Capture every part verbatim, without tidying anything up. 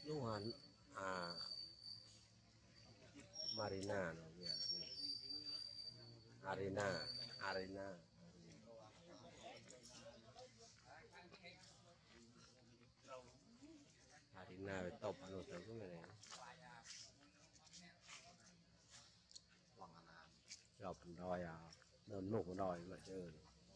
Luan à Marina nó nhỉ? Arena Arena Arena về top anh rồi cái này gặp đòi à đơn nổ đòi mà chơi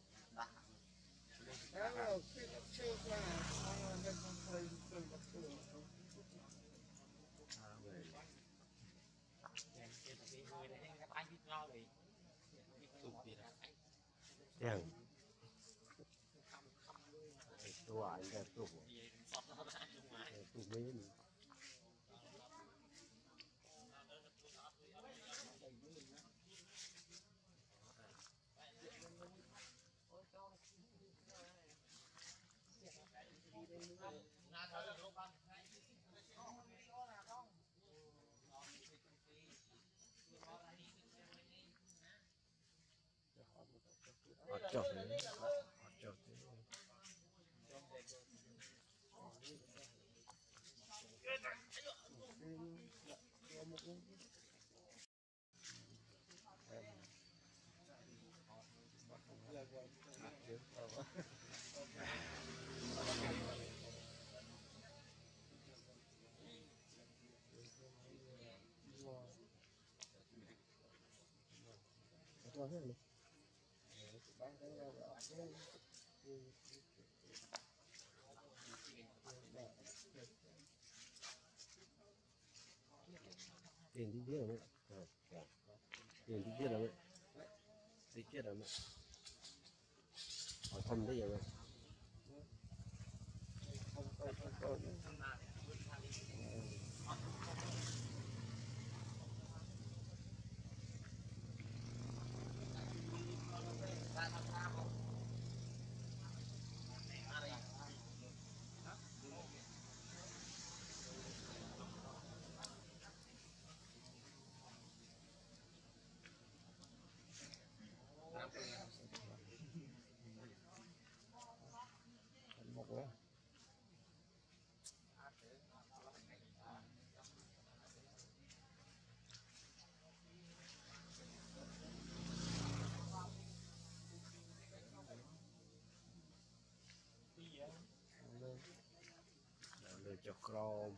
Yang tua anh ta tua tua mấy họ chọc đấy họ chọc đấy tiền đi giết rồi tiền đi giết rồi đi chết rồi họ không đấy rồi một rồi lên cho chrome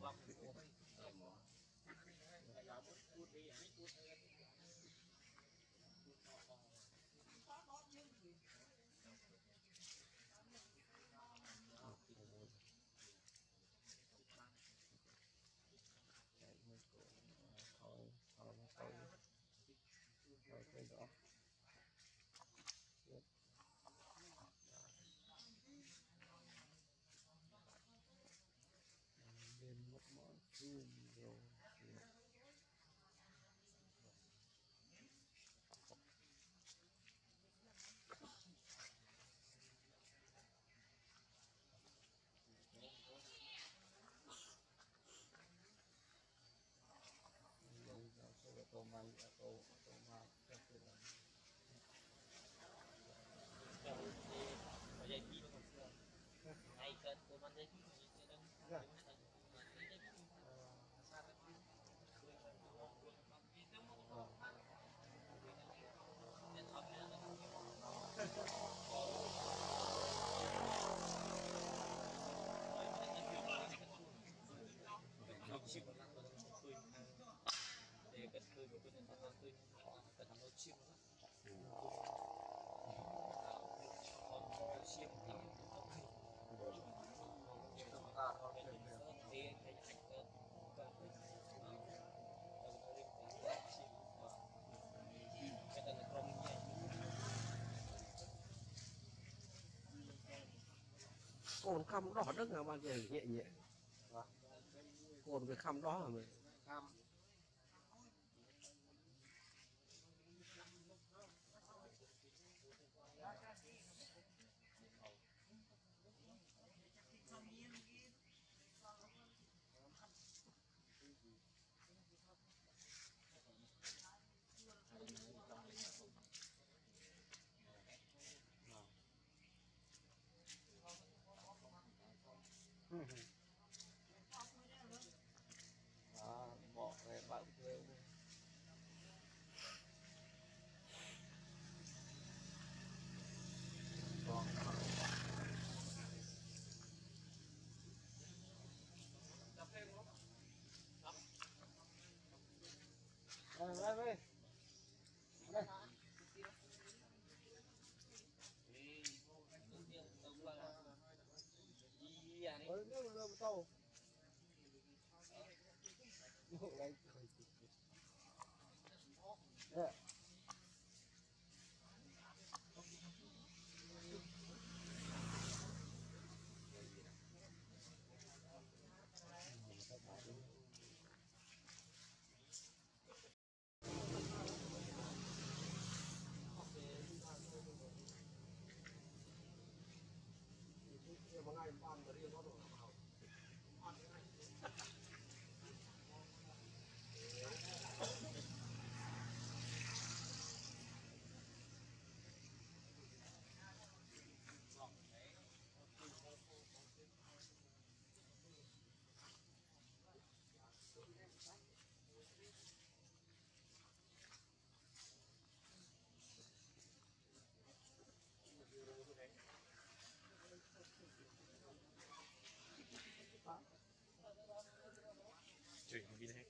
thôi thôi thôi thôi thôi đó lên một món chum rồi atau man atau atau man ngày cận của mình đây để cái khơi của bên này nó khơi nó nó chim nó chim thì nó khơi chúng ta có thể thì cái ảnh cơ cái này là không còn khăm đỏ đất nào bao giờ nhẹ nhẹ còn cái khăm đó là mình khăm Chuyện đi